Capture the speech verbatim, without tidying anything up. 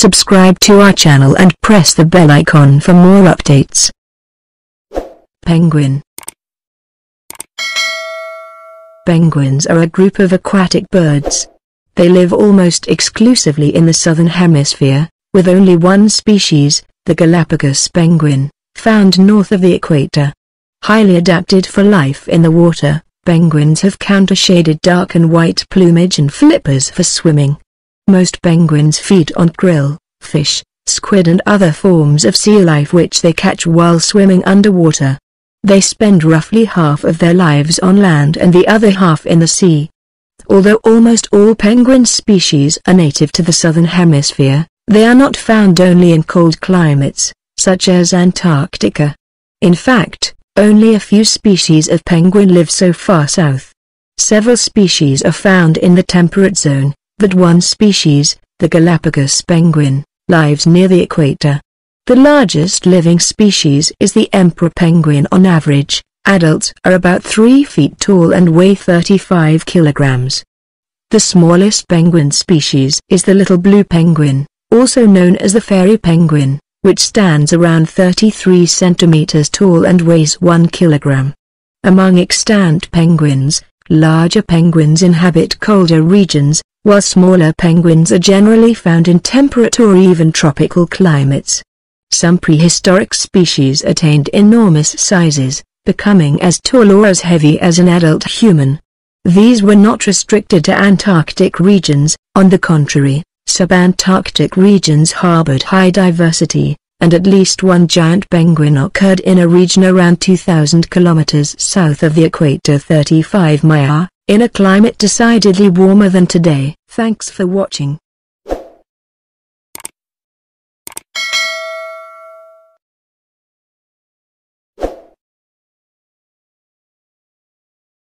Subscribe to our channel and press the bell icon for more updates. Penguin. Penguins are a group of aquatic birds. They live almost exclusively in the southern hemisphere, with only one species, the Galapagos penguin, found north of the equator. Highly adapted for life in the water, penguins have counter-shaded dark and white plumage and flippers for swimming. Most penguins feed on krill, fish, squid and other forms of sea life which they catch while swimming underwater. They spend roughly half of their lives on land and the other half in the sea. Although almost all penguin species are native to the southern hemisphere, they are not found only in cold climates, such as Antarctica. In fact, only a few species of penguin live so far south. Several species are found in the temperate zone, but one species, the Galapagos penguin, lives near the equator. The largest living species is the emperor penguin. On average, adults are about three feet tall and weigh thirty-five kilograms. The smallest penguin species is the little blue penguin, also known as the fairy penguin, which stands around thirty-three centimeters tall and weighs one kilogram. Among extant penguins, larger penguins inhabit colder regions, while smaller penguins are generally found in temperate or even tropical climates. Some prehistoric species attained enormous sizes, becoming as tall or as heavy as an adult human. These were not restricted to Antarctic regions, on the contrary, subantarctic regions harbored high diversity, and at least one giant penguin occurred in a region around two thousand kilometers south of the equator, thirty-five miles, in a climate decidedly warmer than today. Thanks for watching.